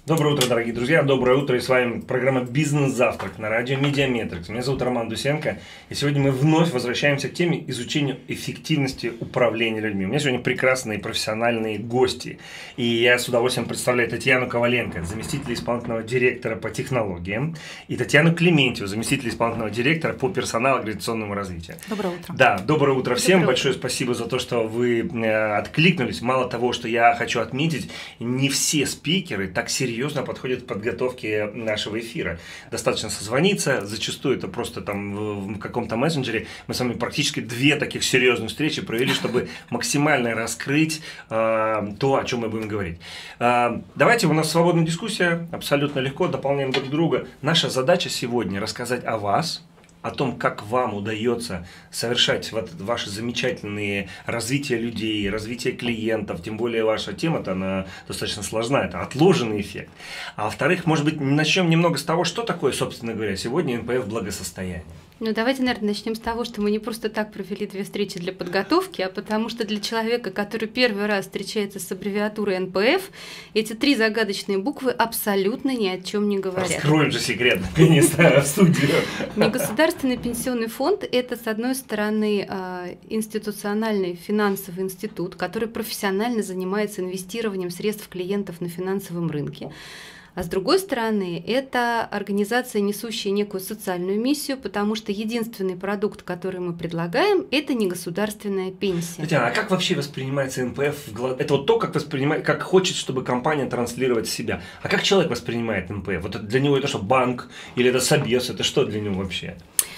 Доброе утро, дорогие друзья, доброе утро, и с вами программа «Бизнес-завтрак» на радио Медиаметрикс. Меня зовут Роман Дусенко, и сегодня мы вновь возвращаемся к теме изучения эффективности управления людьми. У меня сегодня прекрасные профессиональные гости, и я с удовольствием представляю Татьяну Коваленко, заместителя исполнительного директора по технологиям, и Татьяну Клементьеву, заместителя исполнительного директора по персонально-организационному развитию. Доброе утро. Да, доброе утро всем, Доброе большое спасибо за то, что вы откликнулись. Мало того, что я хочу отметить, не все спикеры так серьезно подходят к подготовке нашего эфира. Достаточно созвониться, зачастую это просто там в каком-то мессенджере. Мы с вами практически 2 таких серьезных встречи провели, чтобы максимально раскрыть то, о чем мы будем говорить. Давайте, у нас свободная дискуссия, абсолютно легко, дополняем друг друга. Наша задача сегодня рассказать о вас, о том, как вам удается совершать ваши замечательные развитие людей, развитие клиентов, тем более ваша тема-то, она достаточно сложна, это отложенный эффект. А во-вторых, может быть, начнем немного с того, что такое, собственно говоря, сегодня НПФ благосостояние. Ну, давайте, наверное, начнем с того, что мы не просто так провели 2 встречи для подготовки, а потому что для человека, который первый раз встречается с аббревиатурой НПФ, эти 3 загадочные буквы абсолютно ни о чем не говорят. Раскроем же секрет, наконец-то, в студию. Негосударственный пенсионный фонд – это, с одной стороны, институциональный финансовый институт, который профессионально занимается инвестированием средств клиентов на финансовом рынке. А с другой стороны, это организация, несущая некую социальную миссию, потому что единственный продукт, который мы предлагаем, это негосударственная пенсия. Татьяна, а как вообще воспринимается НПФ? Это вот то, как хочет, чтобы компания транслировать себя. А как человек воспринимает НПФ? Вот для него это что, банк или это собес? Это что для него вообще?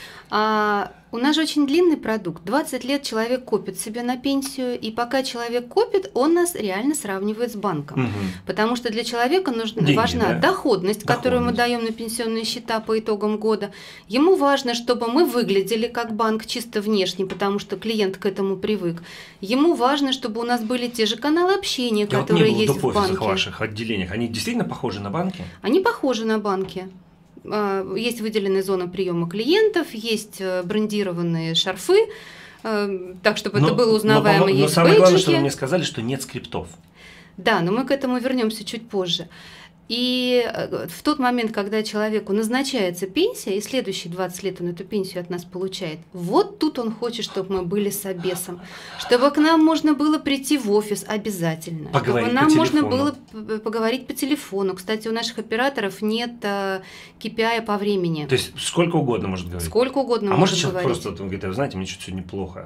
У нас же очень длинный продукт. 20 лет человек копит себе на пенсию, и пока человек копит, он нас реально сравнивает с банком. Угу. Потому что для человека важна доходность, которую мы даем на пенсионные счета по итогам года. Ему важно, чтобы мы выглядели как банк чисто внешне, потому что клиент к этому привык. Ему важно, чтобы у нас были те же каналы общения, которые есть в банке. В ваших отделениях, они действительно похожи на банки? Они похожи на банки. Есть выделенная зона приема клиентов, есть брендированные шарфы, так, чтобы это было узнаваемо. Но самое главное, что вы мне сказали, что нет скриптов. Да, но мы к этому вернемся чуть позже. И в тот момент, когда человеку назначается пенсия, и следующие 20 лет он эту пенсию от нас получает, вот тут он хочет, чтобы мы были собесом, чтобы к нам можно было прийти в офис обязательно, поговорить чтобы нам можно было поговорить по телефону. Кстати, у наших операторов нет KPI по времени. То есть сколько угодно может говорить? Сколько угодно может говорить. А может просто говорит, вы знаете, мне что-то сегодня плохо.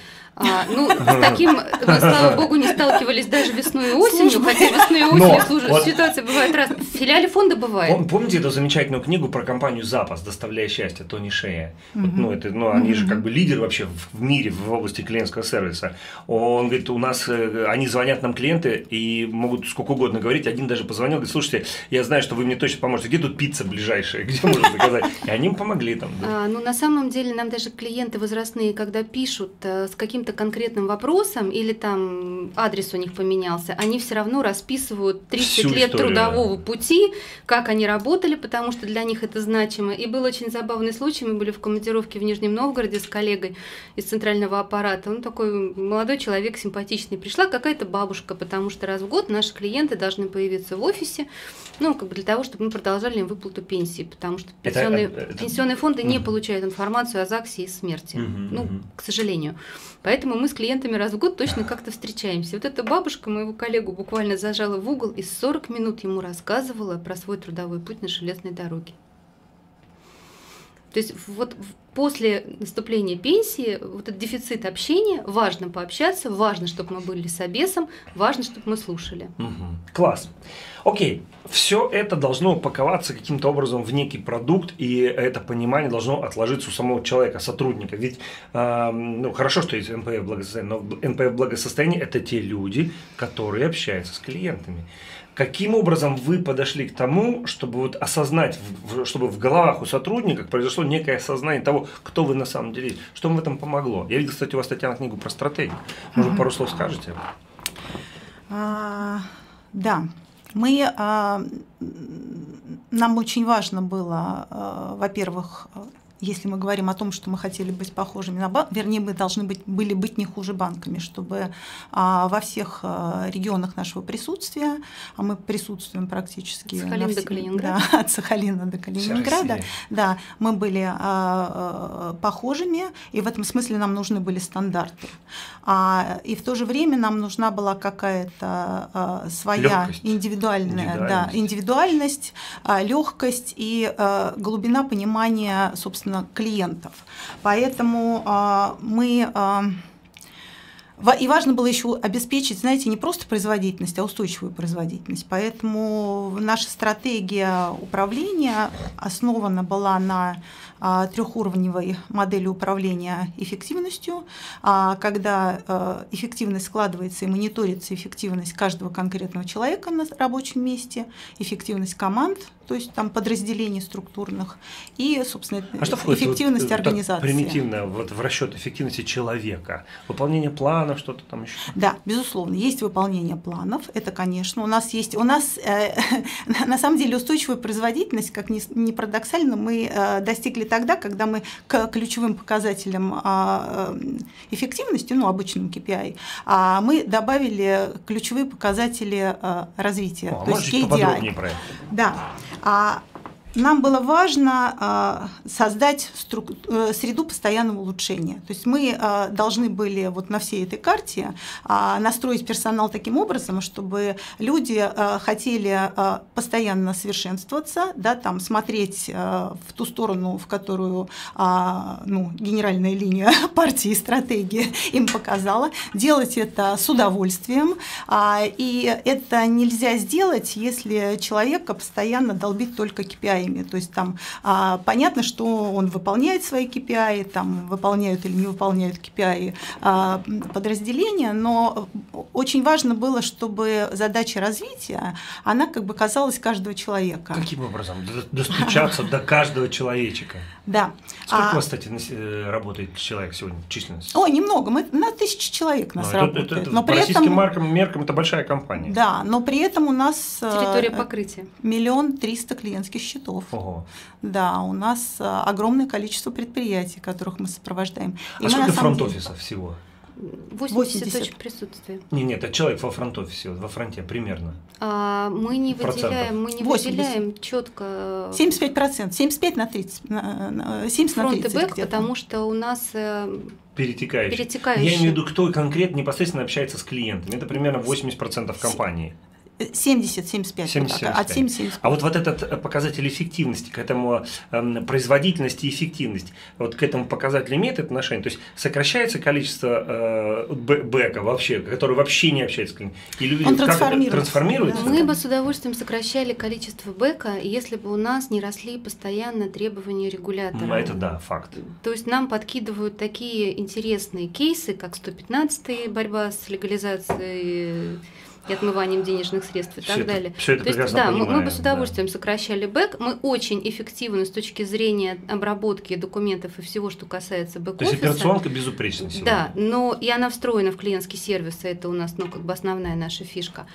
С таким мы, слава богу, не сталкивались даже весной и осенью, хотя весной и осенью ситуация бывает раз. В филиале фонда бывает. Помните эту замечательную книгу про компанию «Запас», «Доставляя счастье», Тони Шея? Они же как бы лидеры вообще в мире в области клиентского сервиса. Он говорит, они звонят нам клиенты и могут сколько угодно говорить. Один даже позвонил, говорит, слушайте, я знаю, что вы мне точно поможете. Где тут пицца ближайшая? Где можно заказать? И они им помогли там. На самом деле нам даже клиенты возрастные, когда пишут с каким-то конкретным вопросом или там адрес у них поменялся, они все равно расписывают 30 лет трудового пути, как они работали, потому что для них это значимо. И был очень забавный случай, мы были в командировке в Нижнем Новгороде с коллегой из центрального аппарата. Он такой молодой человек, симпатичный. Пришла какая-то бабушка, потому что раз в год наши клиенты должны появиться в офисе, для того, чтобы мы продолжали им выплату пенсии, потому что пенсионные фонды не получают информацию о ЗАГСе и смерти, к сожалению. Поэтому мы с клиентами раз в год точно как-то встречаемся. Вот эта бабушка моего коллегу буквально зажала в угол и 40 минут ему рассказывала про свой трудовой путь на железной дороге. То есть вот после наступления пенсии вот этот дефицит общения, важно пообщаться, важно, чтобы мы были собесом, важно, чтобы мы слушали. Класс. Окей, все это должно упаковаться каким-то образом в некий продукт, и это понимание должно отложиться у самого человека, сотрудника. Ведь, хорошо, что есть НПФ благосостояние, но НПФ благосостояние – это те люди, которые общаются с клиентами. Каким образом вы подошли к тому, чтобы осознать, чтобы в головах у сотрудников произошло некое осознание того, кто вы на самом деле, что вам в этом помогло? Я видел, кстати, у вас, Татьяна, книгу про стратегию. Может, пару слов скажете? Да. Нам очень важно было, во-первых, если мы говорим о том, что мы хотели быть похожими на банк, вернее, мы должны были быть не хуже банками, чтобы во всех регионах нашего присутствия, а мы присутствуем практически до Калининграда. Да, от Сахалина до Калининграда, да, мы были похожими, и в этом смысле нам нужны были стандарты. И в то же время нам нужна была какая-то своя индивидуальность, легкость и глубина понимания, собственно, клиентов. Поэтому и важно было еще обеспечить, знаете, не просто производительность, а устойчивую производительность. Поэтому наша стратегия управления основана была на трехуровневой модели управления эффективностью, когда эффективность складывается и мониторится эффективность каждого конкретного человека на рабочем месте, эффективность команд, то есть там подразделений структурных, и, собственно, эффективность организации. Примитивно вот в расчет эффективности человека, выполнение планов, что-то там еще? Да, безусловно, есть выполнение планов, это, конечно, у нас на самом деле устойчивая производительность, как ни парадоксально, мы достигли тогда, когда мы к ключевым показателям эффективности, обычным KPI, мы добавили ключевые показатели развития, то есть KDI. Поподробнее про это? Да. Нам было важно создать среду постоянного улучшения. То есть мы должны были вот на всей этой карте настроить персонал таким образом, чтобы люди хотели постоянно совершенствоваться, да, там, смотреть в ту сторону, в которую генеральная линия партии и стратегии им показала, делать это с удовольствием. И это нельзя сделать, если человека постоянно долбить только KPI. То есть там понятно, что он выполняет свои KPI, там выполняют или не выполняют KPI подразделения, но очень важно было, чтобы задача развития, она как бы касалась каждого человека. Каким образом? Достучаться до каждого человечка? Да. Сколько у вас, кстати, работает человек сегодня, численность? Немного, мы на 1000 человек нас работает. Это по российским меркам это большая компания. Да, но при этом у нас территория покрытия 1 300 000 клиентских счетов. Ого. Да, у нас огромное количество предприятий, которых мы сопровождаем. Сколько фронт-офисов всего? 80 точек присутствия. Нет, это человек во фронт-офисе, во фронте примерно. Мы не выделяем четко. 75%, 75 на 30, 70 на 30. Фронт и бэк, потому что у нас перетекающий. Я имею в виду, кто конкретно непосредственно общается с клиентами. Это примерно 80% компании. 70-75. От 70-75. А вот этот показатель эффективности, к этому производительности и эффективности, вот к этому показателю имеет отношение? То есть сокращается количество бэка вообще, который вообще не общается с клиентом? Или он трансформируется? Мы бы с удовольствием сокращали количество бэка, если бы у нас не росли постоянно требования регулятора. Это да, факт. То есть нам подкидывают такие интересные кейсы, как 115-й, борьба с легализацией и отмыванием денежных средств и так далее. Все это то есть, да, мы бы с удовольствием сокращали бэк. Мы очень эффективны с точки зрения обработки документов и всего, что касается бэк-офиса. То есть операционка безупречна сегодня. Да, но и она встроена в клиентский сервис, и это у нас основная наша фишка.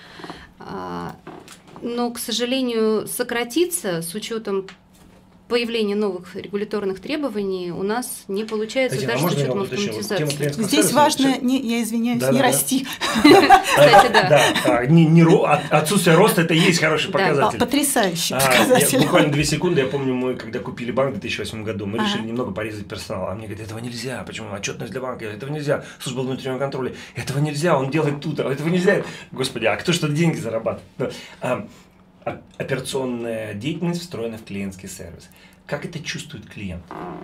Но, к сожалению, сократиться с учетом появления новых регуляторных требований у нас не получается, даже с учетом автоматизации. Здесь важно, я извиняюсь, не расти. Кстати, да. Отсутствие роста – это и есть хороший показатель. Потрясающий показатель. Буквально 2 секунды. Я помню, мы когда купили банк в 2008 году, мы решили немного порезать персонал. А мне говорят, этого нельзя. Почему? Отчетность для банка. Этого нельзя. Служба внутреннего контроля. Этого нельзя. Он делает тут. Этого нельзя. Господи, а кто что-то деньги зарабатывает? Операционная деятельность встроена в клиентский сервис. Как это чувствует клиент?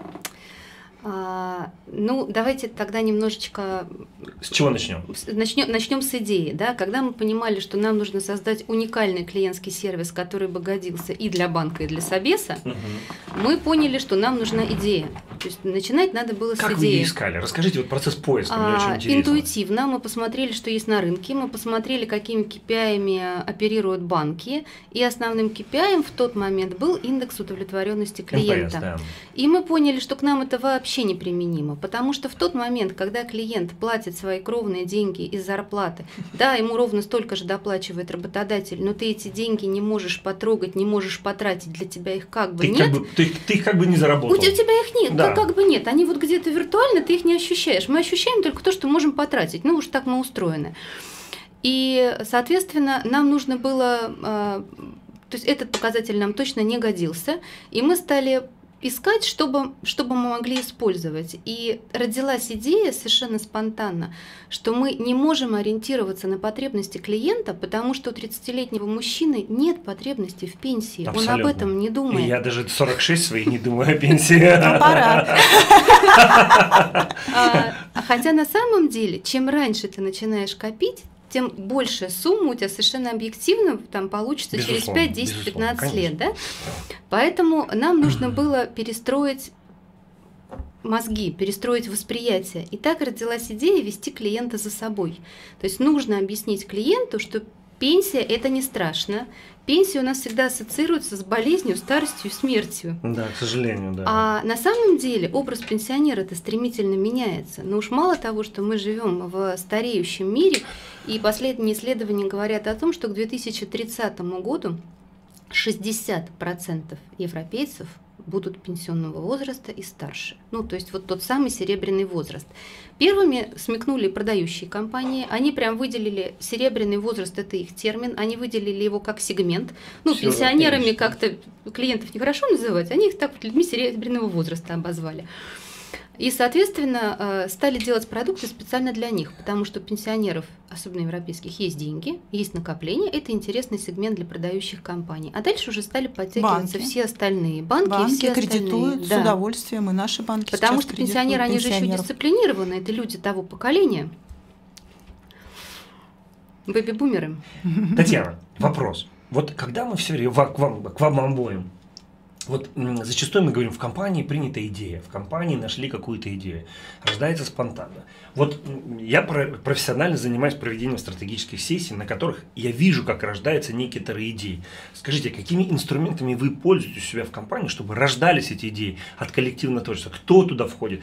Давайте тогда немножечко… С чего начнем? Начнем с идеи. Да? Когда мы понимали, что нам нужно создать уникальный клиентский сервис, который бы годился и для банка, и для собеса, мы поняли, что нам нужна идея. То есть начинать надо было с идеи. Как вы ее искали? Расскажите вот процесс поиска, мне очень интересно. Интуитивно мы посмотрели, что есть на рынке, мы посмотрели, какими KPI оперируют банки, и основным KPI в тот момент был индекс удовлетворенности клиента. НПС, да. И мы поняли, что к нам это вообще неприменимо, потому что в тот момент, когда клиент платит свои кровные деньги из зарплаты, да, ему ровно столько же доплачивает работодатель, но ты эти деньги не можешь потрогать, не можешь потратить, для тебя их как бы нет. Ты их как бы не заработал. У тебя их нет, да. как бы нет. Они вот где-то виртуально, ты их не ощущаешь. Мы ощущаем только то, что можем потратить. Ну уж так мы устроены. И, соответственно, нам нужно было... То есть этот показатель нам точно не годился. И мы стали искать, чтобы мы могли использовать. И родилась идея совершенно спонтанно, что мы не можем ориентироваться на потребности клиента, потому что у 30-летнего мужчины нет потребности в пенсии. Абсолютно. Он об этом не думает. И я даже 46 своих не думаю о пенсии. Пора. Хотя на самом деле, чем раньше ты начинаешь копить, тем большая сумма у тебя совершенно объективно там получится через 5, 10, 15 лет. Да? Поэтому нам нужно было перестроить мозги, перестроить восприятие. И так родилась идея вести клиента за собой. То есть нужно объяснить клиенту, что пенсия – это не страшно. Пенсия у нас всегда ассоциируется с болезнью, старостью и смертью. Да, к сожалению, да. А на самом деле образ пенсионера-то стремительно меняется. Но уж мало того, что мы живем в стареющем мире, и последние исследования говорят о том, что к 2030 году 60% европейцев будут пенсионного возраста и старше. Ну, то есть вот тот самый серебряный возраст. Первыми смекнули продающие компании, они прям выделили серебряный возраст, это их термин, они выделили его как сегмент. Ну, всё пенсионерами как-то клиентов нехорошо называть, они их так вот людьми серебряного возраста обозвали. И, соответственно, стали делать продукты специально для них, потому что у пенсионеров, особенно европейских, есть деньги, есть накопления, это интересный сегмент для продающих компаний. А дальше уже стали подтягиваться все остальные банки и все кредитуют остальные. с удовольствием, и наши банки потому что пенсионеры, они же еще дисциплинированы, это люди того поколения. Бэби-бумеры. Татьяна, вопрос. Вот когда мы все время к вам обоим, вот зачастую мы говорим, в компании принята идея, в компании нашли какую-то идею, рождается спонтанно. Вот я профессионально занимаюсь проведением стратегических сессий, на которых я вижу, как рождаются некоторые идеи. Скажите, какими инструментами вы пользуетесь у себя в компании, чтобы рождались эти идеи от коллективного творчества? Кто туда входит?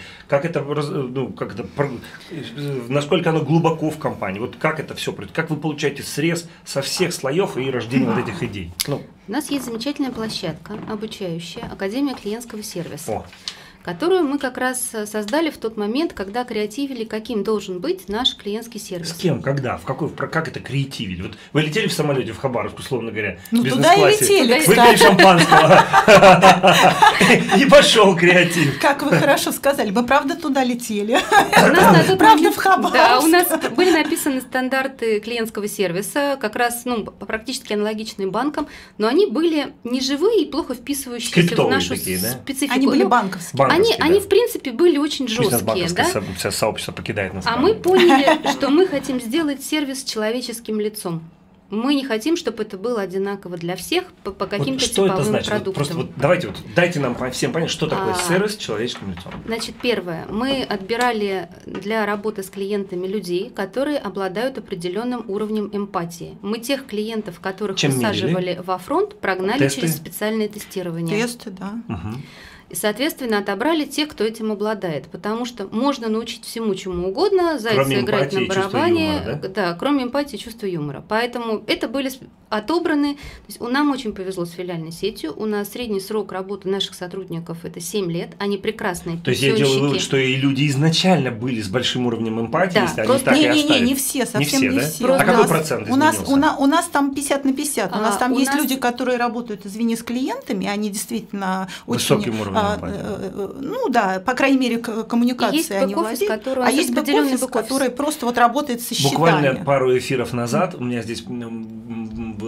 Насколько оно глубоко в компании? Вот как это все происходит? Как вы получаете срез со всех слоев и рождение вот этих идей? У нас есть замечательная площадка, обучающая, Академия клиентского сервиса, которую мы как раз создали в тот момент, когда креативили, каким должен быть наш клиентский сервис. С кем, когда, как это креативили? Вот вы летели в самолете в Хабаровск, условно говоря, в бизнес-классе, туда и летели, выпили шампанского, и пошел креатив. Как вы хорошо сказали, мы правда туда летели. Правда в Хабаровск. Да, у нас были написаны стандарты клиентского сервиса, как раз практически аналогичные банкам, но они были не живые и плохо вписывающиеся в нашу специфику. Они были банковские. Они в принципе, были очень жесткие. Банковское сообщество покидает нас. А мы поняли, что мы хотим сделать сервис с человеческим лицом. Мы не хотим, чтобы это было одинаково для всех по каким-то типовым продуктам. Просто давайте дайте нам всем понять, что такое сервис с человеческим лицом. Значит, первое. Мы отбирали для работы с клиентами людей, которые обладают определенным уровнем эмпатии. Мы тех клиентов, которых высаживали во фронт, прогнали через специальное тестирование. Тесты, да. И, соответственно, отобрали тех, кто этим обладает, потому что можно научить всему чему угодно, зайца играть на барабане, да, кроме эмпатии и чувства юмора. Поэтому это были отобраны, то есть нам очень повезло с филиальной сетью, у нас средний срок работы наших сотрудников это 7 лет, они прекрасные пенсионщики. То есть я делаю вывод, что и люди изначально были с большим уровнем эмпатии, да, если они так и оставили. Не все, совсем не все. А какой процент изменился? У нас там 50 на 50, у нас там есть люди, которые работают, извини, с клиентами, они действительно очень... Высоким уровнем эмпатии. Ну да, по крайней мере, коммуникации они владеют. А есть бэк-офис, который просто вот работает со счетами. Буквально пару эфиров назад у меня здесь была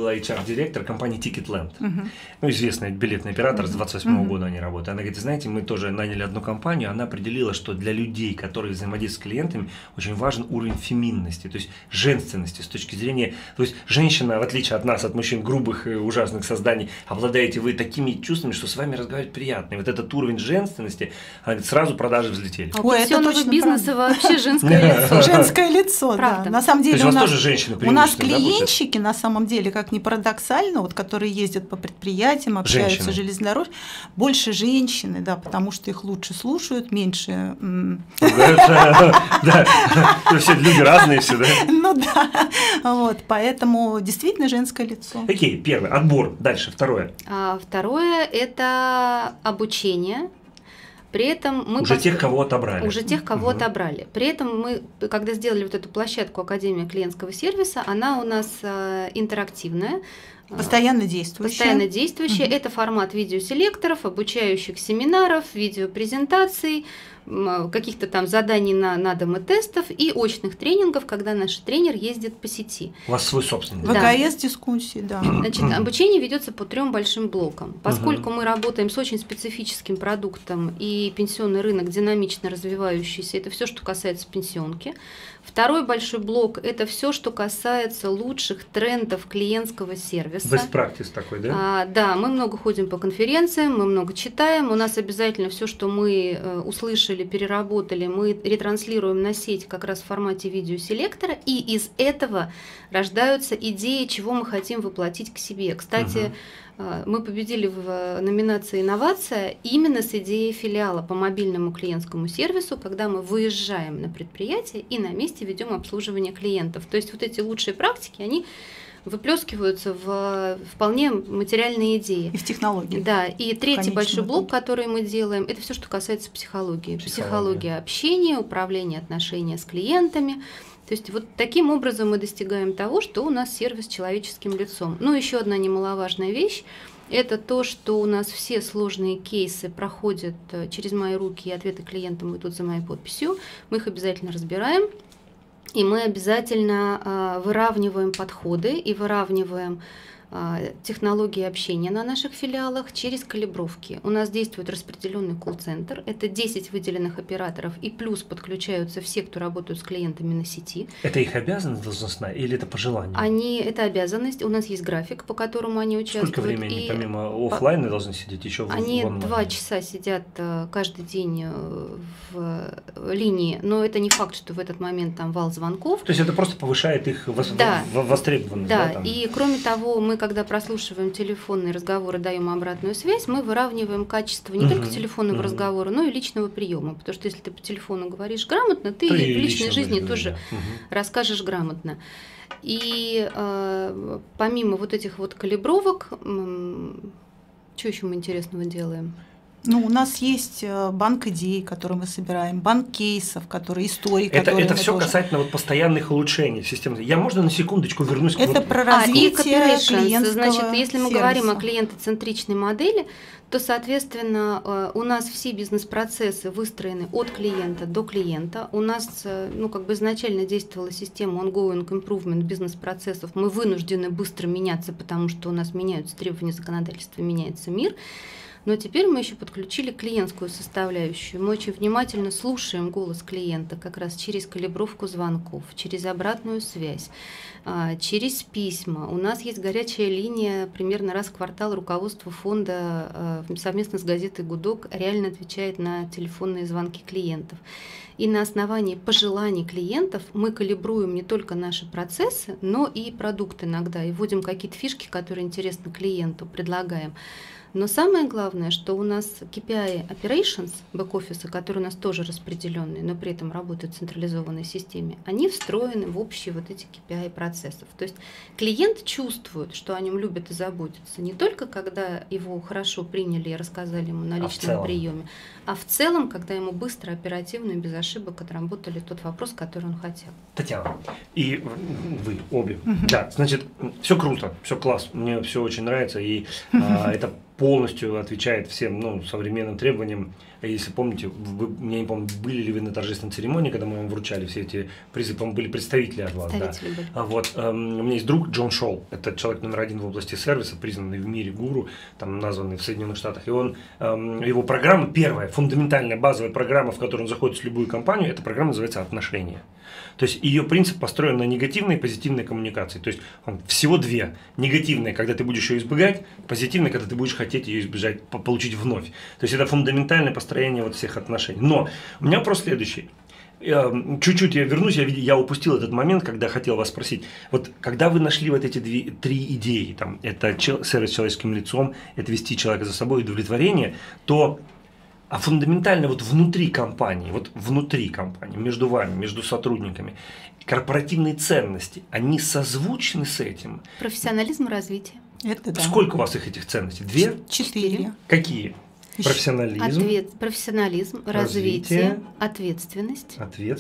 была HR-директор компании Ticketland. Ну, известный билетный оператор, с 28 года они работают. Она говорит, знаете, мы тоже наняли одну компанию, она определила, что для людей, которые взаимодействуют с клиентами, очень важен уровень феминности, то есть женственности с точки зрения, то есть женщина, в отличие от нас, от мужчин грубых и ужасных созданий, обладаете вы такими чувствами, что с вами разговаривать приятно. И вот этот уровень женственности, она говорит, сразу продажи взлетели. Ой, это точно бизнеса вообще женское лицо. Женское лицо, да. На самом деле у нас тоже женщины у нас клиентщики, на самом деле, как ни парадоксально, вот, которые ездят по предприятиям, общаются с железнодорожью, больше женщины, да, потому что их лучше слушают, меньше… Да, все люди разные все, да? Ну да, вот, поэтому действительно женское лицо. Окей, первый, отбор, дальше, второе. Второе – это обучение. При этом мы уже тех, кого отобрали. Уже тех, кого отобрали. При этом мы, когда сделали вот эту площадку Академия клиентского сервиса, она у нас интерактивная. Постоянно действующая. Постоянно действующая. Это формат видеоселекторов, обучающих семинаров, видеопрезентаций, каких-то там заданий на дом и тестов и очных тренингов, когда наш тренер ездит по сети. У вас свой собственный. ВКС-дискуссии, да. Значит, обучение ведется по 3 большим блокам. Поскольку мы работаем с очень специфическим продуктом и пенсионный рынок динамично развивающийся, это все, что касается пенсионки. Второй большой блок – это все, что касается лучших трендов клиентского сервиса. Best practice такой, да? Да, мы много ходим по конференциям, мы много читаем, у нас обязательно все, что мы услышали, переработали, мы ретранслируем на сеть как раз в формате видеоселектора, и из этого рождаются идеи, чего мы хотим воплотить к себе. Кстати, мы победили в номинации «Инновация» именно с идеей филиала по мобильному клиентскому сервису, когда мы выезжаем на предприятие и на месте ведем обслуживание клиентов. То есть вот эти лучшие практики, они выплескиваются в вполне материальные идеи. И в технологии. Да, и третий большой блок, который мы делаем, это все, что касается психологии. Психология общения, управления отношения с клиентами. То есть вот таким образом мы достигаем того, что у нас сервис с человеческим лицом. Ну, еще одна немаловажная вещь – это то, что у нас все сложные кейсы проходят через мои руки, и ответы клиентам идут за моей подписью. Мы их обязательно разбираем, и мы обязательно выравниваем подходы и выравниваем технологии общения на наших филиалах через калибровки. У нас действует распределенный колл-центр, это 10 выделенных операторов, и плюс подключаются все, кто работают с клиентами на сети. Это их обязанность должностная или это по желанию? Это обязанность, у нас есть график, по которому они участвуют. Сколько времени, помимо офлайна, должны сидеть еще в онлайне? Они 2 часа сидят каждый день в линии, но это не факт, что в этот момент там вал звонков. То есть это просто повышает их востребованность? Да, и кроме того, мы когда прослушиваем телефонные разговоры, даем обратную связь, мы выравниваем качество не только телефонного разговора, но и личного приема. Потому что если ты по телефону говоришь грамотно, ты в личной жизни тоже расскажешь грамотно. И помимо вот этих вот калибровок, что еще мы интересного делаем? Ну, у нас есть банк идей, который мы собираем, банк кейсов, которые истории, которые это все тоже... касательно вот постоянных улучшений системы. Я можно на секундочку вернусь к это про развитие клиентского Значит, если мы говорим о клиентоцентричной модели, то, соответственно, у нас все бизнес-процессы выстроены от клиента до клиента. У нас, изначально действовала система ongoing improvement бизнес-процессов. Мы вынуждены быстро меняться, потому что у нас меняются требования законодательства, меняется мир. Но теперь мы еще подключили клиентскую составляющую. Мы очень внимательно слушаем голос клиента как раз через калибровку звонков, через обратную связь, через письма. У нас есть горячая линия, примерно раз в квартал руководство фонда совместно с газетой «Гудок» реально отвечает на телефонные звонки клиентов. И на основании пожеланий клиентов мы калибруем не только наши процессы, но и продукт иногда, и вводим какие-то фишки, которые интересны клиенту, предлагаем. Но самое главное, что у нас KPI Operations, бэк-офисы, которые у нас тоже распределенные, но при этом работают в централизованной системе, они встроены в общие вот эти KPI процессов. То есть клиент чувствует, что о нем любят и заботятся, не только когда его хорошо приняли и рассказали ему на личном приеме, а в целом, когда ему быстро, оперативно и без ошибок отработали тот вопрос, который он хотел. Татьяна, и вы обе. Да, значит, все круто, все класс, мне все очень нравится, и это полностью отвечает всем современным требованиям. Если помните, я не помню, были ли вы на торжественной церемонии, когда мы вам вручали все эти призы, по-моему, были представители от вас. Да. У меня есть друг Джон Шоу, это человек номер 1 в области сервиса, признанный в мире гуру, там названный в Соединенных Штатах. И его программа, первая, фундаментальная, базовая программа, в которую он заходит в любую компанию, эта программа называется «Отношения». То есть ее принцип построен на негативной и позитивной коммуникации. То есть всего две. Негативная, когда ты будешь ее избегать, позитивная, когда ты будешь хотеть ее избежать, получить вновь. То есть это фундаментальное построение всех отношений. Но у меня вопрос следующий. Чуть-чуть я вернусь, я упустил этот момент, когда хотел вас спросить. Вот когда вы нашли вот эти три идеи, это сервис с человеческим лицом, это вести человека за собой, удовлетворение, то фундаментально внутри компании, между вами, между сотрудниками, корпоративные ценности, они созвучны с этим? Профессионализм и развитие. Это да. Сколько у вас этих ценностей? 2? 4. Какие? Профессионализм, развитие, ответственность,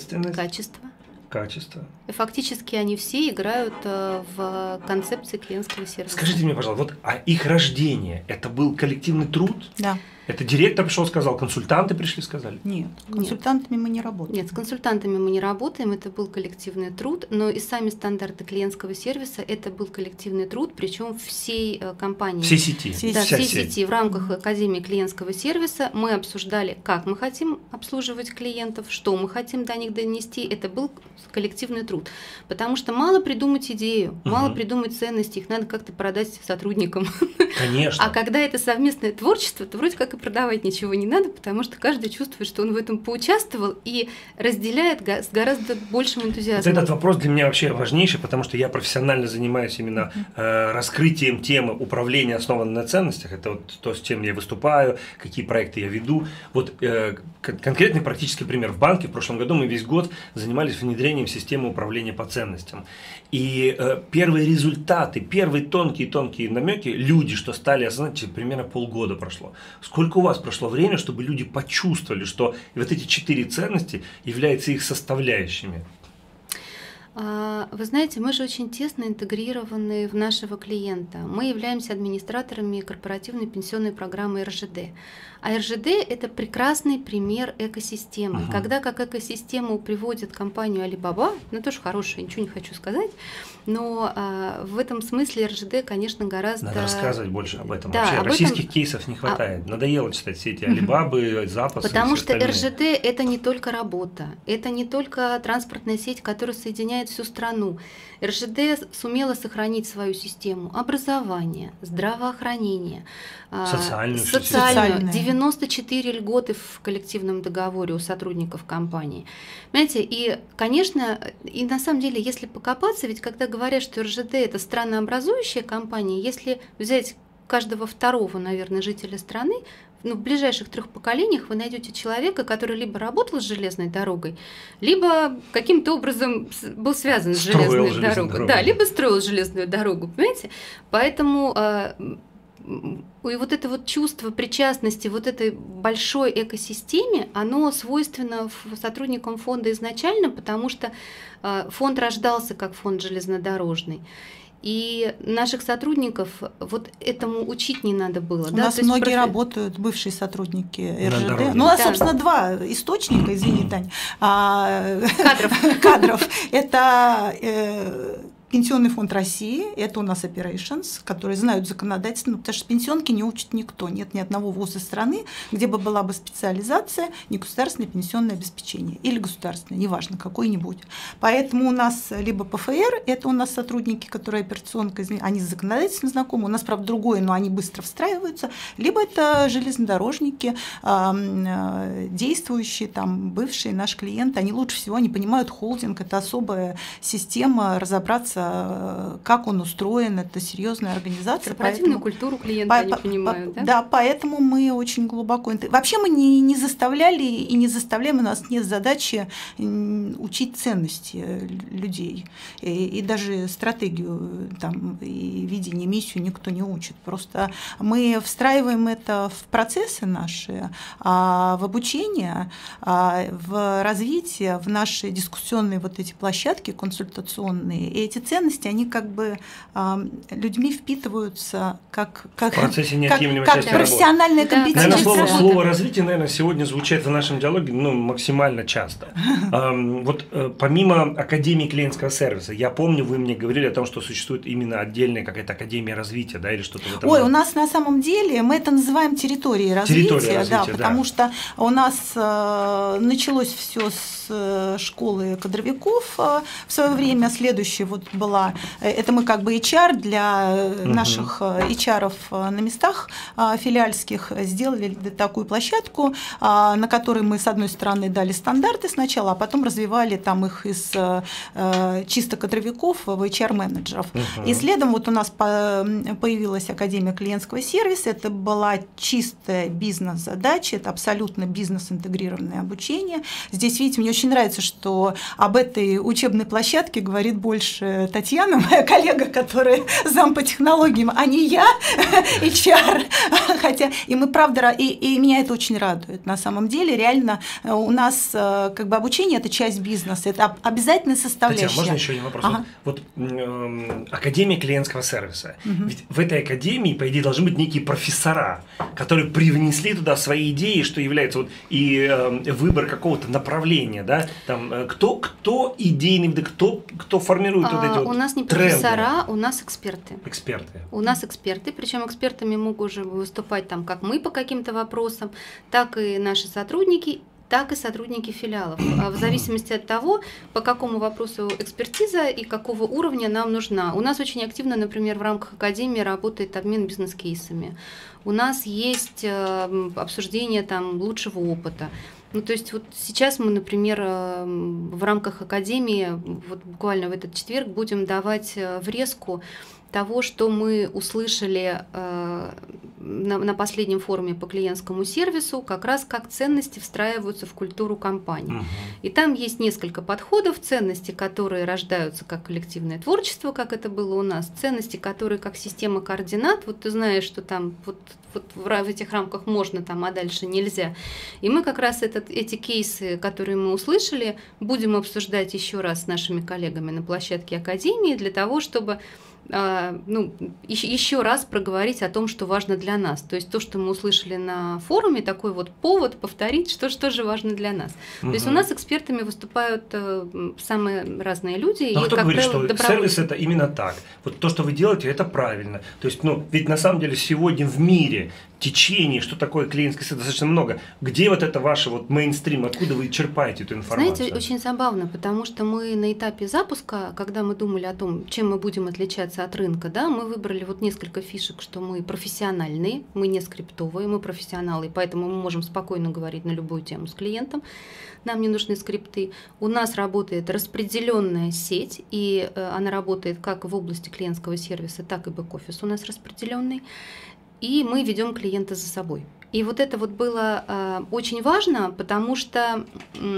качество. И фактически они все играют в концепции клиентского сервиса. Скажите мне, пожалуйста, их рождение – это был коллективный труд? Да. Это директор пришел, сказал, консультанты пришли, сказали? Нет, консультантами мы не работаем. Нет, с консультантами мы не работаем, это был коллективный труд, но и сами стандарты клиентского сервиса – это был коллективный труд, причем всей компании. Всей сети. Всей сети. В рамках Академии клиентского сервиса мы обсуждали, как мы хотим обслуживать клиентов, что мы хотим до них донести. Это был коллективный труд. Потому что мало придумать идею, мало придумать ценности, их надо как-то продать сотрудникам. Конечно. А когда это совместное творчество, то вроде как и продавать ничего не надо, потому что каждый чувствует, что он в этом поучаствовал и разделяет с гораздо большим энтузиазмом. Вот этот вопрос для меня вообще важнейший, потому что я профессионально занимаюсь именно раскрытием темы управления, основанной на ценностях. Это то, с чем я выступаю, какие проекты я веду. Конкретный практический пример. В банке в прошлом году мы весь год занимались внедрением системы управления по ценностям. И первые результаты, первые тонкие намеки, люди, что стали осознать, примерно полгода прошло. Сколько у вас прошло время, чтобы люди почувствовали, что вот эти 4 ценности являются их составляющими? Вы знаете, мы же очень тесно интегрированы в нашего клиента. Мы являемся администраторами корпоративной пенсионной программы РЖД. А РЖД – это прекрасный пример экосистемы. Когда как экосистему приводит компанию Alibaba, тоже хорошая, ничего не хочу сказать, но в этом смысле РЖД, конечно, гораздо… Надо рассказывать больше об этом. Да, вообще российских кейсов не хватает. Надоело читать все эти Алибабы, запасы. Потому что РЖД – это не только работа, это не только транспортная сеть, которая соединяет всю страну. РЖД сумела сохранить свою систему образования, здравоохранения, социальную. 94 льготы в коллективном договоре у сотрудников компании. Понимаете, и, конечно, и на самом деле, если покопаться, ведь когда говорят, что РЖД – это странообразующая компания, если взять каждого второго, наверное, жителя страны, в ближайших 3 поколениях вы найдете человека, который либо работал с железной дорогой, либо каким-то образом был связан с железной дорогой. Да, либо строил железную дорогу, понимаете? Поэтому и вот это чувство причастности вот этой большой экосистеме, оно свойственно сотрудникам фонда изначально, потому что фонд рождался как фонд железнодорожный. И наших сотрудников этому учить не надо было. У нас многие работают, бывшие сотрудники РЖД. У нас, собственно, 2 источника, извини, Тань, кадров. Это Пенсионный фонд России, это у нас Operations, которые знают законодательство, потому что пенсионки не учит никто. Нет ни одного вуза страны, где бы была бы специализация негосударственное пенсионное обеспечение или государственное, неважно, какой-нибудь. Поэтому у нас либо ПФР, это у нас сотрудники, которые операционка, они с законодательством знакомы, у нас, правда, другое, но они быстро встраиваются, либо это железнодорожники, действующие, бывшие наши клиенты, они лучше всего, они понимают холдинг, это особая система, разобраться, как он устроен, это серьезная организация. Корпоративную культуру клиента они понимают, да? Да, поэтому мы очень глубоко… Вообще мы не заставляли и не заставляем, у нас нет задачи учить ценности людей. И даже стратегию и видение, миссию никто не учит. Просто мы встраиваем это в процессы наши, в обучение, в развитие, в наши дискуссионные эти площадки консультационные. И эти ценности ценности, они как бы людьми впитываются как профессиональная компетенция. Наверное, слово развитие, наверное, сегодня звучит в нашем диалоге максимально часто. Вот помимо Академии клиентского сервиса, я помню, вы мне говорили о том, что существует именно отдельная какая-то Академия развития, да, или что-то в этом. Ой, у нас на самом деле мы это называем территорией развития, да, потому что у нас началось все с школы кадровиков в свое время. Следующая вот была, это мы как бы HR для наших HR-ов на местах филиальских сделали такую площадку, на которой мы, с одной стороны, дали стандарты сначала, а потом развивали там их из чисто кадровиков в HR-менеджеров. И следом вот у нас появилась Академия клиентского сервиса, это была чистая бизнес-задача, это абсолютно бизнес-интегрированное обучение. Здесь, видите, мне очень нравится, что об этой учебной площадке говорит больше Татьяна, моя коллега, которая зам по технологиям, а не я, HR. Хотя, и мы, правда, и меня это очень радует. На самом деле, реально, у нас как бы обучение – это часть бизнеса, это обязательная составляющая. Татьяна, можно еще один вопрос? Вот Академия клиентского сервиса. Ведь в этой академии, по идее, должны быть некие профессора, которые привнесли туда свои идеи, что является вот и выбор какого-то направления, да? Там, кто идейный, кто формирует вот эти вот у нас не тренды? Профессора, у нас эксперты. Эксперты. У нас эксперты, причем экспертами могут уже выступать там как мы по каким-то вопросам, так и наши сотрудники, так и сотрудники филиалов, в зависимости от того, по какому вопросу экспертиза и какого уровня нам нужна. У нас очень активно, например, в рамках Академии работает обмен бизнес-кейсами. У нас есть обсуждение там лучшего опыта. Ну, то есть вот сейчас мы, например, в рамках Академии, вот буквально в этот четверг будем давать врезку того, что мы услышали на последнем форуме по клиентскому сервису, как раз как ценности встраиваются в культуру компании. И там есть несколько подходов: ценности, которые рождаются как коллективное творчество, как это было у нас, ценности, которые как система координат, вот ты знаешь, что там вот в этих рамках можно, там, а дальше нельзя. И мы как раз эти кейсы, которые мы услышали, будем обсуждать еще раз с нашими коллегами на площадке Академии для того, чтобы еще раз проговорить о том, что важно для нас. То есть то, что мы услышали на форуме, такой вот повод повторить, что же важно для нас. То есть у нас экспертами выступают самые разные люди. Но кто говорит, что сервис – это именно так? Вот то, что вы делаете, это правильно. То есть, ведь на самом деле сегодня в мире течений, что такое клиентский сервис, достаточно много. Где вот это ваше вот мейнстрим, откуда вы черпаете эту информацию? Знаете, очень забавно, потому что мы на этапе запуска, когда мы думали о том, чем мы будем отличаться от рынка, да, мы выбрали вот несколько фишек, что мы профессиональные, мы не скриптовые, мы профессионалы, поэтому мы можем спокойно говорить на любую тему с клиентом, нам не нужны скрипты. У нас работает распределенная сеть, и она работает как в области клиентского сервиса, так и бэк-офис у нас распределенный. И мы ведем клиента за собой. И вот это вот было очень важно, потому что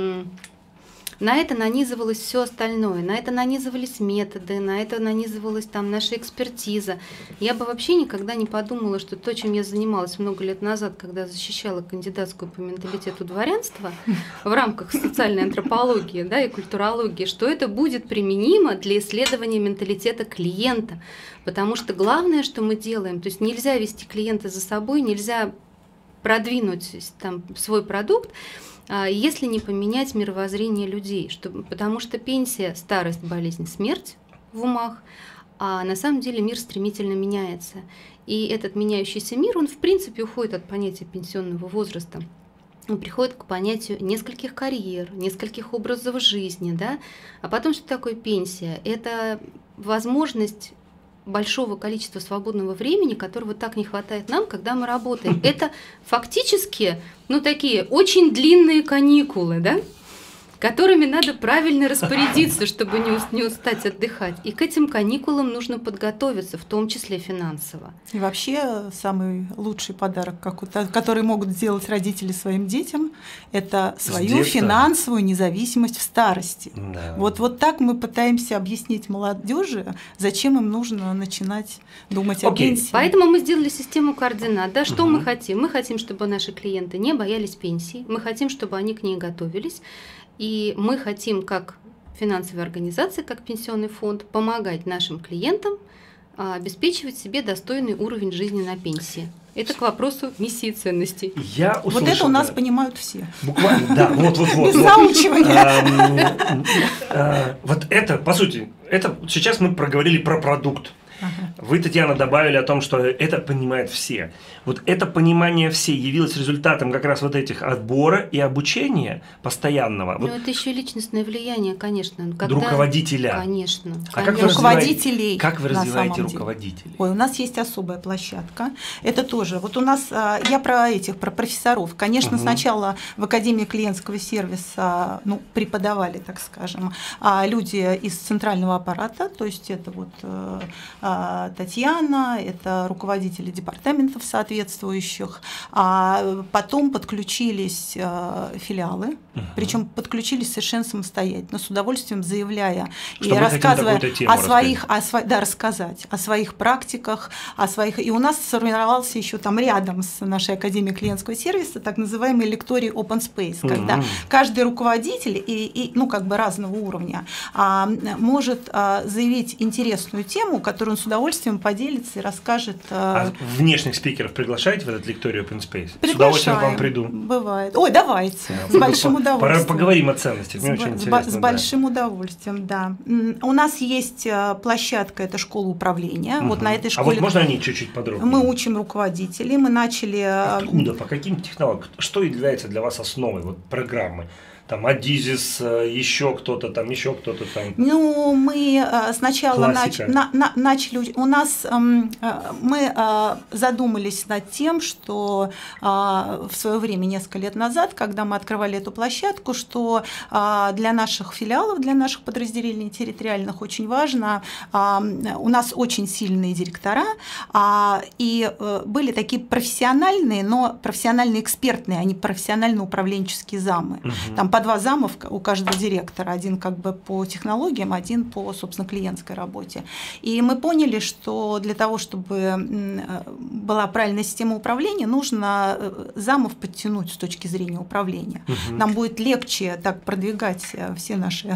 на это нанизывалось все остальное, на это нанизывались методы, на это нанизывалась там наша экспертиза. Я бы вообще никогда не подумала, что то, чем я занималась много лет назад, когда защищала кандидатскую по менталитету дворянства в рамках социальной антропологии, да, и культурологии, что это будет применимо для исследования менталитета клиента. Потому что главное, что мы делаем, то есть нельзя вести клиента за собой, нельзя продвинуть там свой продукт, если не поменять мировоззрение людей, потому что пенсия, старость, болезнь, смерть в умах, а на самом деле мир стремительно меняется. И этот меняющийся мир, он в принципе уходит от понятия пенсионного возраста, он приходит к понятию нескольких карьер, нескольких образов жизни, да? А потом, что такое пенсия? Это возможность большого количества свободного времени, которого так не хватает нам, когда мы работаем. Это фактически, такие очень длинные каникулы, да, которыми надо правильно распорядиться, чтобы не устать отдыхать. И к этим каникулам нужно подготовиться, в том числе финансово. И вообще самый лучший подарок, который могут сделать родители своим детям, это свою финансовую независимость в старости. Да. Вот так мы пытаемся объяснить молодежи, зачем им нужно начинать думать о пенсии. Поэтому мы сделали систему координат. Да, что мы хотим? Мы хотим, чтобы наши клиенты не боялись пенсии, мы хотим, чтобы они к ней готовились. И мы хотим, как финансовой организации, как пенсионный фонд, помогать нашим клиентам обеспечивать себе достойный уровень жизни на пенсии. Это к вопросу миссии и ценностей. Я услышал, вот это у нас понимают все. Буквально, да, вот. Без заучивания. Вот это, по сути, это сейчас мы проговорили про продукт. Вы, Татьяна, добавили о том, что это понимают все. Вот это понимание все явилось результатом как раз вот этих отбора и обучения постоянного. Ну, это еще личностное влияние, конечно. Руководителя. Конечно. А как вы развиваете руководителей? Ой, у нас есть особая площадка. Это тоже. Вот у нас, я про профессоров. Конечно, сначала в Академии клиентского сервиса преподавали, так скажем, люди из центрального аппарата, то есть это вот Татьяна, это руководители департаментов соответствующих, а потом подключились филиалы, причем подключились совершенно самостоятельно, с удовольствием заявляя и рассказывая рассказать о своих практиках, и у нас сформировался еще там рядом с нашей Академией клиентского сервиса так называемый лекторий Open Space, когда каждый руководитель разного уровня может заявить интересную тему, которую он с удовольствием поделится и расскажет. А внешних спикеров приглашаете в этот лекторий Open Space? С удовольствием к вам приду. Бывает. Ой, давайте. С большим удовольствием. Пора поговорим о ценностях. Мне очень интересно. С большим удовольствием, да. У нас есть площадка, это школа управления. Вот на этой школе. А вот можно о ней чуть-чуть подробнее? Мы учим руководителей. Мы начали. Откуда? По каким технологиям? Что является для вас основой программы? Там Адизис, еще кто-то там. Ну, мы сначала начали, у нас мы задумались над тем, что в свое время, несколько лет назад, когда мы открывали эту площадку, что для наших филиалов, для наших подразделений территориальных очень важно, у нас очень сильные директора, и были такие профессиональные, но профессионально экспертные, а не профессионально-управленческие замы. Там по 2 зама у каждого директора, один как бы по технологиям, один по, собственно, клиентской работе. И мы поняли, что для того, чтобы была правильная система управления, нужно замов подтянуть с точки зрения управления. Нам будет легче так продвигать все наши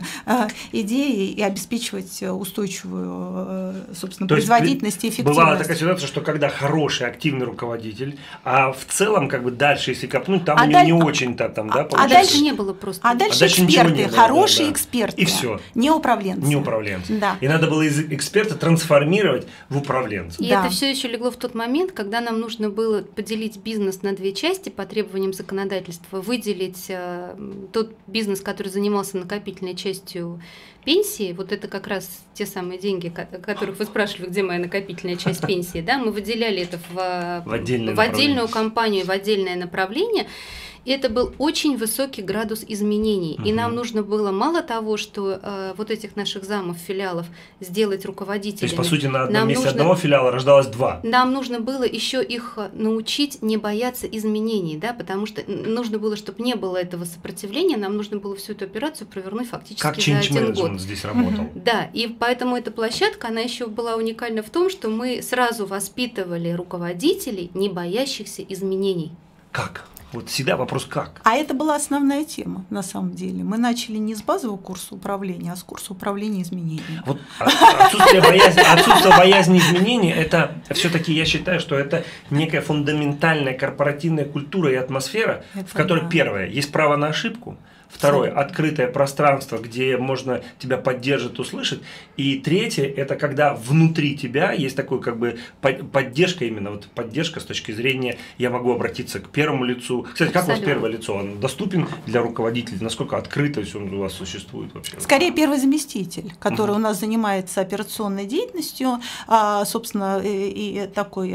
идеи и обеспечивать устойчивую, собственно, производительность и эффективность. Бывала такая ситуация, что когда хороший, активный руководитель, а в целом, как бы дальше, если копнуть, там у него не очень-то там, да, получается. А дальше не было просто. А дальше эксперты, хорошие эксперты. И все. Не управленцы. Не управленцы. Да. И надо было из эксперта трансформировать в управленца. И это все еще легло в тот момент, когда нам нужно было поделить бизнес на 2 части по требованиям законодательства, выделить тот бизнес, который занимался накопительной частью пенсии, вот это как раз те самые деньги, о которых вы спрашивали, где моя накопительная часть пенсии, да, мы выделяли это в отдельную компанию, в отдельное направление. И это был очень высокий градус изменений. И нам нужно было мало того, что вот этих наших замов, филиалов сделать руководителями. То есть, по сути, на одном месте одного филиала рождалось 2. Нам нужно было еще их научить не бояться изменений, да, потому что нужно было, чтобы не было этого сопротивления, нам нужно было всю эту операцию провернуть фактически как за 1 год. Здесь работал. Да, и поэтому эта площадка, она еще была уникальна в том, что мы сразу воспитывали руководителей, не боящихся изменений. Как? Вот всегда вопрос как. А это была основная тема, на самом деле. Мы начали не с базового курса управления, а с курса управления изменениями. Вот отсутствие боязни изменений, это все-таки, я считаю, что это некая фундаментальная корпоративная культура и атмосфера, в которой первое, есть право на ошибку. Второе, открытое пространство, где можно тебя поддержать, услышать. И третье, это когда внутри тебя есть такой как бы поддержка, именно вот поддержка с точки зрения, я могу обратиться к первому лицу. Кстати, как у вас первое лицо? Он доступен для руководителей? Насколько открытость он у вас существует вообще? Скорее первый заместитель, который у нас занимается операционной деятельностью, собственно, и такой,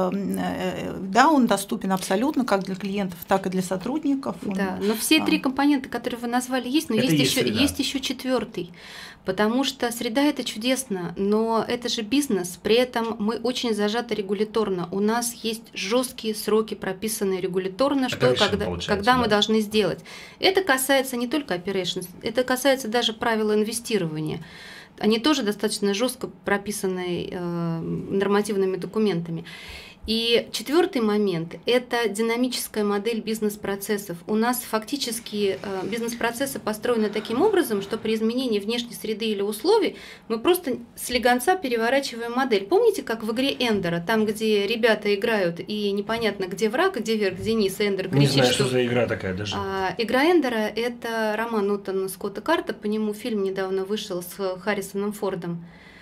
да, он доступен абсолютно как для клиентов, так и для сотрудников. Да, но все 3 компонента, которые вы назвали, есть, но есть еще 4, потому что среда – это чудесно, но это же бизнес, при этом мы очень зажаты регуляторно, у нас есть жесткие сроки, прописанные регуляторно, что когда мы должны сделать. Это касается не только operations, это касается даже правил инвестирования. Они тоже достаточно жестко прописаны нормативными документами. И четвертый момент – это динамическая модель бизнес-процессов. У нас фактически бизнес-процессы построены таким образом, что при изменении внешней среды или условий мы просто с легонца переворачиваем модель. Помните, как в игре Эндера, там, где ребята играют, и непонятно, где враг, где вверх, где низ, Эндер кричит, не знаю, что за игра такая даже. Игра Эндера – это роман Нотана Скотта Карта, по нему фильм недавно вышел с Харрисоном Фордом.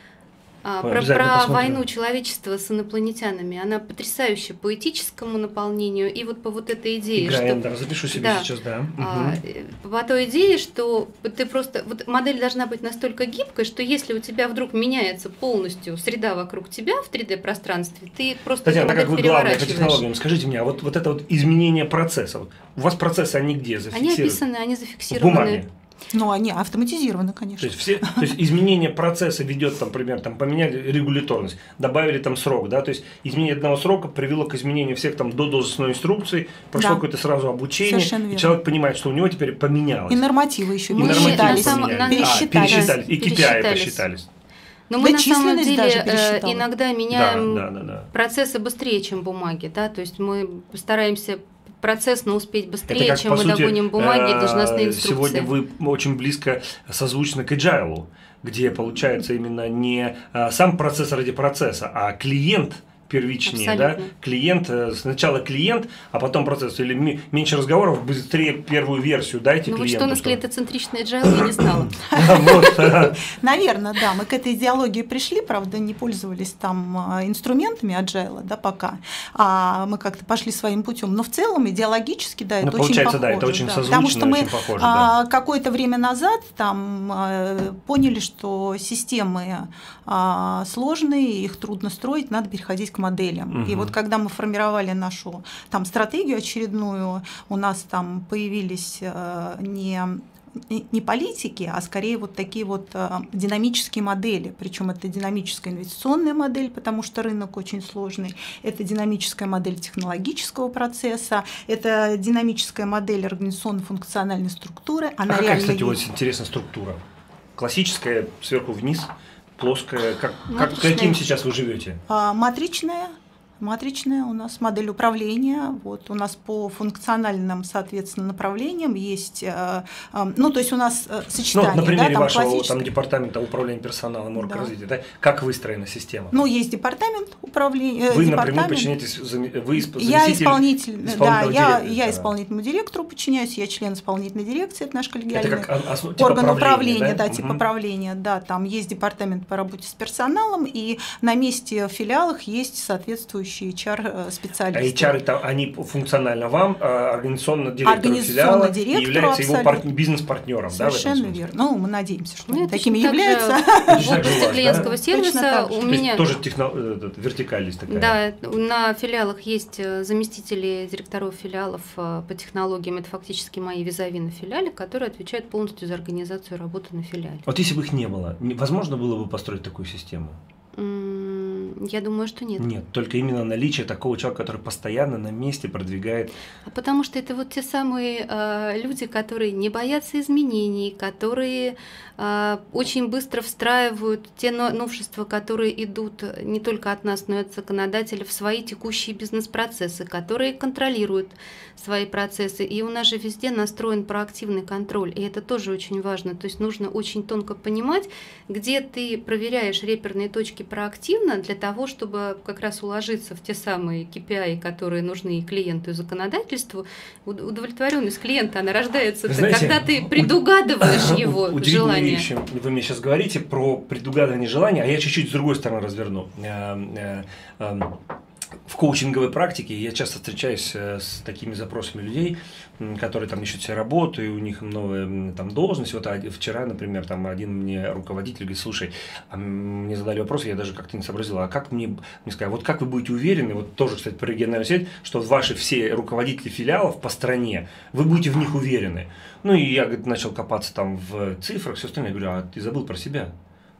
Про войну человечества с инопланетянами. Она потрясающая по этическому наполнению и вот по вот этой идее. Игра Эндера, запишу себе сейчас, да. По той идее, что ты просто... Вот модель должна быть настолько гибкой, что если у тебя вдруг меняется полностью среда вокруг тебя в 3D-пространстве, ты просто Татьяна, так как вы главная по переворачиваешь. технологиям, скажите мне, а вот это вот изменение процессов, у вас процессы, они где зафиксированы? Они описаны, они зафиксированы. В бумаге? Ну, они автоматизированы, конечно. То есть изменение процесса ведет, там, например, там, поменяли регуляторность, добавили там срок, да, то есть изменение одного срока привело к изменению всех там до должностной инструкции, прошло какое-то сразу обучение, и человек понимает, что у него теперь поменялось. И нормативы еще пересчитались. Пересчитались. И KPI посчитались. Но мы на самом деле иногда меняем процессы быстрее, чем бумаги, да, то есть мы стараемся процессно успеть быстрее, как, чем мы догоним бумаги и должностные инструкции. Сегодня вы очень близко созвучны к agile, где получается именно не сам процесс ради процесса, а клиент первичнее, да? Клиент, сначала клиент, а потом процесс. Или меньше разговоров, быстрее первую версию дайте клиенту. Ну вот что у нас клиентоцентричный agile, я не знала. Наверное, да. Мы к этой идеологии пришли, правда, не пользовались там инструментами agile, да, пока. А мы как-то пошли своим путем. Но в целом идеологически, да, это очень похоже. Да, это очень созвучно, потому что мы очень похоже, какое-то время назад там поняли, что системы сложные, их трудно строить, надо переходить к моделям. И вот когда мы формировали нашу там стратегию очередную, у нас там появились не политики, а скорее вот такие вот динамические модели. Причем это динамическая инвестиционная модель, потому что рынок очень сложный. Это динамическая модель технологического процесса. Это динамическая модель организационно-функциональной структуры. Она какая, кстати, вот интересная структура? Классическая, сверху вниз, плоская. Каким сейчас вы живете? Матричная у нас модель управления. Вот у нас по функциональным, соответственно, направлениям есть, ну, то есть у нас сочетание. Ну, на примере да, вашего там, департамента управления персоналом, оргразвития, да, как выстроена система? Ну, есть департамент управления. Вы напрямую подчиняетесь, вы я я исполнительному директору подчиняюсь, я член исполнительной дирекции, это наш коллегиальный орган управления, да, типа правления, да, там есть департамент по работе с персоналом, и на месте в филиалах есть соответствующие HR-специалисты. А HR это они функционально вам, организационно директору филиала, и является его бизнес-партнером, да? Совершенно верно. Ну, мы надеемся, что они такими являются. В области клиентского сервиса у меня тоже вертикальность такая. Да, на филиалах есть заместители директоров филиалов по технологиям, это фактически мои визави на филиале, которые отвечают полностью за организацию работы на филиале. Вот если бы их не было, возможно было бы построить такую систему? Я думаю, что нет. Нет, только именно наличие такого человека, который постоянно на месте продвигает. Потому что это вот те самые люди, которые не боятся изменений, которые очень быстро встраивают те новшества, которые идут не только от нас, но и от законодателя в свои текущие бизнес-процессы, которые контролируют свои процессы. И у нас же везде настроен проактивный контроль, и это тоже очень важно. То есть нужно очень тонко понимать, где ты проверяешь реперные точки проактивно для того, чтобы как раз уложиться в те самые KPI, которые нужны и клиенту, и законодательству. Удовлетворенность клиента, она рождается, когда ты предугадываешь его желание. Вещи. Вы мне сейчас говорите про предугадывание желания, а я чуть-чуть с другой стороны разверну. В коучинговой практике я часто встречаюсь с такими запросами людей, которые там ищут себе работу, и у них новая там должность. Вот вчера, например, там один мне руководитель говорит: слушай, мне задали вопрос, я даже как-то не сообразил, а как мне сказали, вот как вы будете уверены, вот тоже, кстати, по региональной сети, что ваши все руководители филиалов по стране, вы будете в них уверены. Ну и я, говорит, начал копаться там в цифрах, все остальное, я говорю: а ты забыл про себя?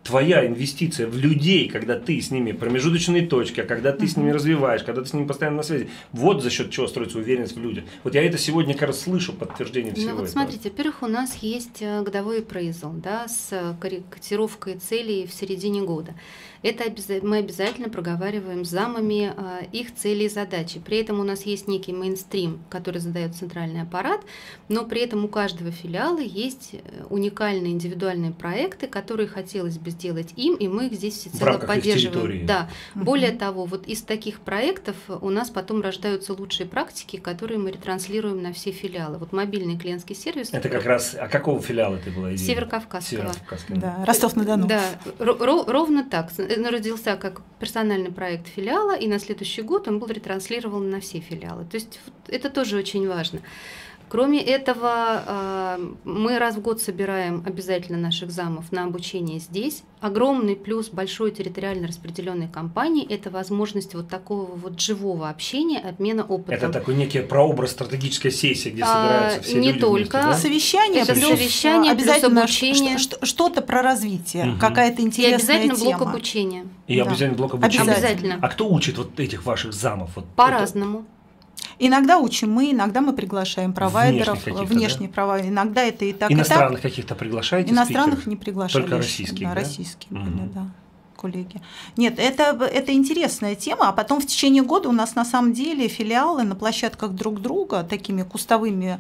твоя инвестиция в людей, когда ты с ними промежуточные точки, когда ты с ними развиваешь, когда ты с ними постоянно на связи, вот за счет чего строится уверенность в людях. Вот я это сегодня как раз слышу, подтверждение всего этого. Смотрите, во-первых, у нас есть годовой appraisal, да, с корректировкой целей в середине года. Это мы обязательно проговариваем с замами их цели и задачи. При этом у нас есть некий мейнстрим, который задает центральный аппарат, но при этом у каждого филиала есть уникальные индивидуальные проекты, которые хотелось бы сделать им, и мы их здесь всецело поддерживаем. Да. Более того, вот из таких проектов у нас потом рождаются лучшие практики, которые мы ретранслируем на все филиалы. Вот мобильный клиентский сервис. Это как раз, а какого филиала ты была? Северокавказского. Да, Ростов-на-Дону. Да, ровно так. Родился как персональный проект филиала, и на следующий год он был ретранслирован на все филиалы. То есть это тоже очень важно. Кроме этого, мы раз в год собираем обязательно наших замов на обучение здесь. Огромный плюс большой территориально распределенной компании – это возможность вот такого вот живого общения, обмена опытом. Это такой некий прообраз стратегической сессии, где собираются все люди. Не только. Вместе, да? Совещание, это плюс совещание, обязательно плюс обучение. Что-то про развитие, какая-то интересная и обязательно тема. блок обучения. И обязательно блок обучения. Обязательно. А кто учит вот этих ваших замов? Вот по-разному. Иногда учим мы, иногда мы приглашаем провайдеров, внешних провайдеров. Иногда это и так, иностранных и так. каких-то приглашаете? Иностранных спикеров? не приглашали. Только российские, да? Да? Российские были, да, коллеги. Нет, это интересная тема, а потом в течение года у нас на самом деле филиалы на площадках друг друга такими кустовыми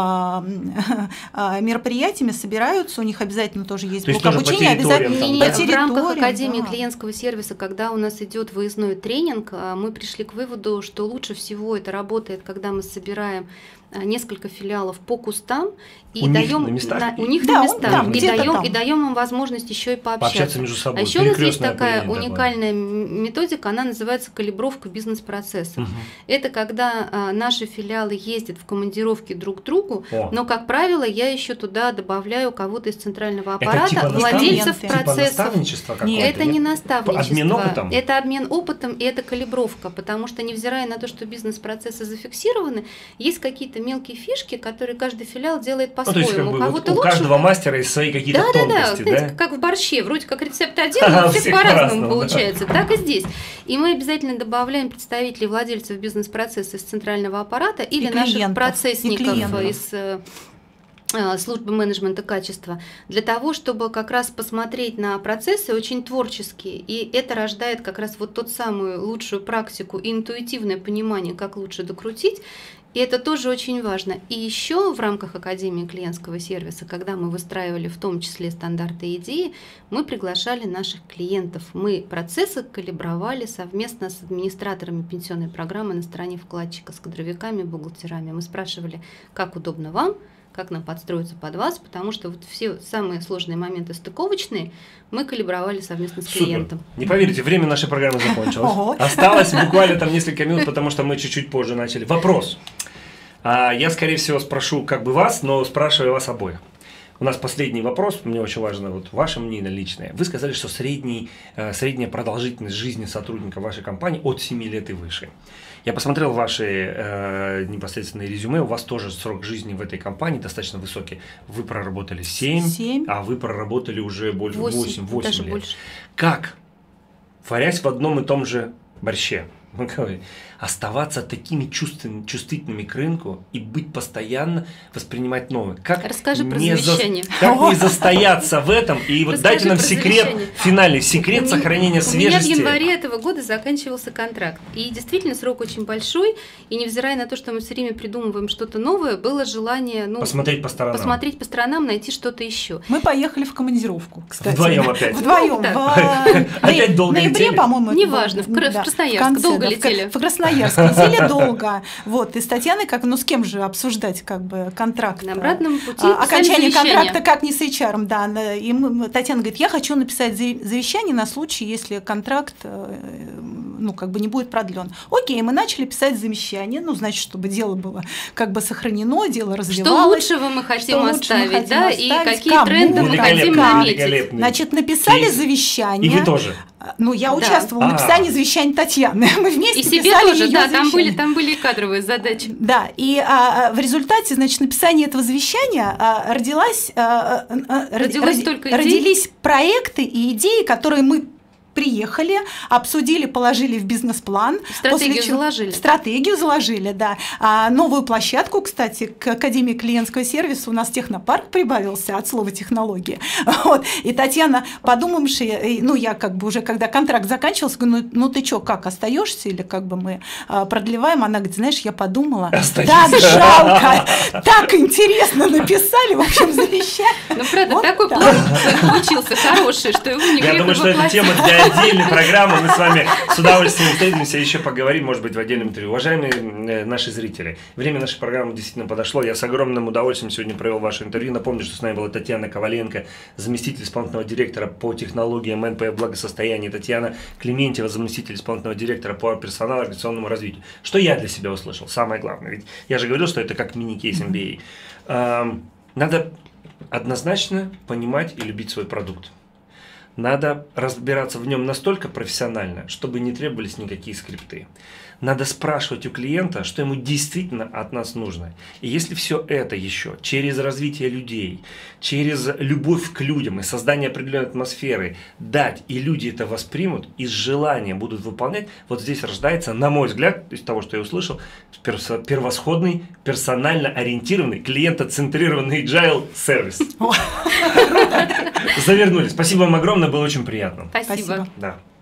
мероприятиями собираются, у них обязательно тоже есть блок обучения. Обязательно в рамках Академии клиентского сервиса, когда у нас идет выездной тренинг, мы пришли к выводу, что лучше всего это работает, когда мы собираем несколько филиалов по кустам и даем на местах, и даем им возможность еще и пообщаться между собой. А еще у нас есть такая уникальная методика, она называется калибровка бизнес-процессов. Это когда наши филиалы ездят в командировки друг к другу, но, как правило, я еще туда добавляю кого-то из центрального аппарата, типа владельцев процессов. Нет, это не наставничество, обмен опытом? Это обмен опытом и это калибровка, потому что, невзирая на то, что бизнес-процессы зафиксированы, есть какие-то мелкие фишки, которые каждый филиал делает по-своему. У кого-то у каждого мастера есть свои какие-то тонкости. Да, как в борще, вроде как рецепт один, но у всех по-разному получается. Так и здесь. И мы обязательно добавляем представителей владельцев бизнес-процесса из центрального аппарата или наших процессников из службы менеджмента качества, для того, чтобы как раз посмотреть на процессы очень творческие, и это рождает как раз вот тот самую лучшую практику и интуитивное понимание, как лучше докрутить, и это тоже очень важно. И еще в рамках Академии клиентского сервиса, когда мы выстраивали в том числе стандарты и идеи, мы приглашали наших клиентов, мы процессы калибровали совместно с администраторами пенсионной программы на стороне вкладчика, с кадровиками, бухгалтерами. Мы спрашивали, как удобно вам, как нам подстроиться под вас, потому что вот все самые сложные моменты стыковочные мы калибровали совместно с клиентом. Не поверите, время нашей программы закончилось. Осталось буквально там несколько минут, потому что мы чуть-чуть позже начали. Вопрос. Я, скорее всего, спрошу как бы вас, но спрашиваю вас обоих. У нас последний вопрос, мне очень важно вот ваше мнение личное. Вы сказали, что средняя продолжительность жизни сотрудника вашей компании от 7 лет и выше. Я посмотрел ваши непосредственные резюме, у вас тоже срок жизни в этой компании достаточно высокий. Вы проработали 7, а вы проработали уже больше 8 лет. Больше. Как, варясь в одном и том же борще, оставаться такими чувствительными к рынку и быть постоянно, воспринимать новое. Расскажи про завещание. Как не застояться в этом? И вот дайте нам секрет, финальный секрет сохранения свежести. У меня в январе этого года заканчивался контракт. И действительно срок очень большой. И невзирая на то, что мы все время придумываем что-то новое, было желание посмотреть по сторонам, найти что-то еще. Мы поехали в командировку, кстати. Вдвоем опять. Вдвоем. Опять долго летели? В ноябре, по-моему. Неважно, в Красноярск долго летели. В Красноярск летели долго. Вот, и с Татьяной, с кем же обсуждать контракт? На обратном пути. Окончание контракта как не с HR, да. И Татьяна говорит, я хочу написать завещание на случай, если контракт ну, как бы не будет продлен. Окей, мы начали писать завещание, ну, значит, чтобы дело было как бы сохранено, дело развивалось. Что лучшего мы хотим оставить, да, и какие тренды мы хотим наметить. Значит, написали завещание. И вы тоже. Ну, я участвовала в написании завещания Татьяны. Мы вместе и себе писали тоже, её да, завещание. там были кадровые задачи. Да, и в результате, значит, написания этого завещания родились проекты и идеи, которые мы приехали, обсудили, положили в бизнес-план. Стратегию заложили, да. Новую площадку, кстати, к Академии клиентского сервиса у нас технопарк прибавился от слова технология. Вот. И Татьяна, подумавши, ну, я как бы уже, когда контракт заканчивался, говорю, ну ты что, как, остаешься или как бы мы продлеваем? Она говорит, знаешь, я подумала, так жалко, так интересно написали, в общем, завещание. Ну, правда, такой план получился хороший, что его не грех Я думаю, что эта тема для отдельной программы, мы с вами с удовольствием встретимся, еще поговорим, может быть, в отдельном интервью. Уважаемые наши зрители, время нашей программы действительно подошло. Я с огромным удовольствием сегодня провел ваше интервью. Напомню, что с нами была Татьяна Коваленко, заместитель исполнительного директора по технологиям НПФ благосостояния, Татьяна Клементьева, заместитель исполнительного директора по персоналу и организационному развитию. Что я для себя услышал? Самое главное, ведь я же говорил, что это как мини-кейс MBA. Надо однозначно понимать и любить свой продукт. Надо разбираться в нем настолько профессионально, чтобы не требовались никакие скрипты. Надо спрашивать у клиента, что ему действительно от нас нужно. И если все это еще через развитие людей, через любовь к людям и создание определенной атмосферы дать, и люди это воспримут, и с желанием будут выполнять, вот здесь рождается, на мой взгляд, из того, что я услышал, первосходный, персонально ориентированный, клиентоцентрированный agile сервис. Завернули. Спасибо вам огромное, было очень приятно. Спасибо. Да.